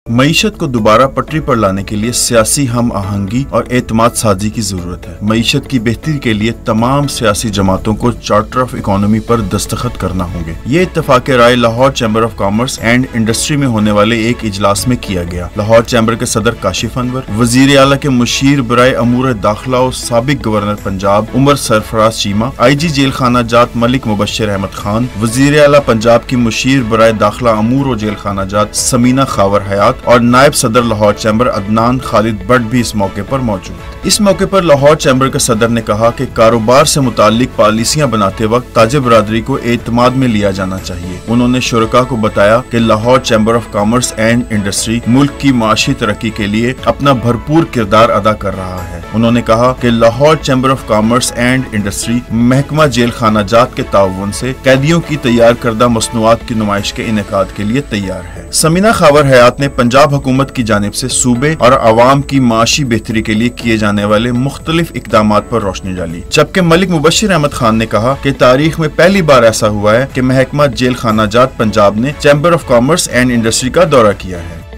معیشت کو دوبارہ پٹری پر لانے کے لیے سیاسی ہم آہنگی اور اعتماد سازی کی ضرورت ہے۔ معیشت کی بہتری کے لیے تمام سیاسی جماعتوں کو چارٹر آف اکانومی پر دستخط کرنا ہوں گے۔ یہ اتفاق رائے Lahore chamber of commerce and industry میں ہونے والے ایک اجلاس میں کیا گیا۔ لاہور چیمبر کے صدر کاشف انور، وزیر اعلیٰ کے مشیر برائے امور داخلہ اور سابق governor Punjab Umar Sarfraz Cheema, I G jail خانہ جات ملک مبشر احمد خان، وزیر اعلیٰ پنجاب کی مشیر برائے داخلہ امور و جیل خانہ جات سمینہ خاور حیات اور نائب صدر لاہور چیمبر عدنان خالد بٹ بھی اس موقع پر موجود۔ اس موقع پر لاہور چیمبر کے صدر نے کہا کہ کاروبار سے متعلق پالیسیاں بناتے وقت تاجر برادری کو اعتماد میں لیا جانا چاہیے۔ انہوں نے شرکاء کو بتایا کہ Lahore chamber of commerce and industry ملک کی معاشی ترقی کے لیے اپنا بھرپور کردار ادا کر رہا ہے۔ انہوں نے کہا کہ Lahore chamber of commerce and industry محکمہ جیل خانہ جات کے تعاون سے قیدیوں کی تیار کردہ مصنوعات کی نمائش کے انعقاد کے لیے تیار ہے۔ سمینہ خاور حیات نے پنجاب حکومت کی جانب سے صوبے اور عوام کی معاشی بہتری کے لیے کیے جانے والے مختلف اقدامات پر روشنی ڈالی، جبکہ ملک مبشر احمد خان نے کہا کہ تاریخ میں پہلی بار ایسا ہوا ہے کہ محکمہ جیل خانہ جات پنجاب نے chamber of commerce and industry کا دورہ کیا ہے۔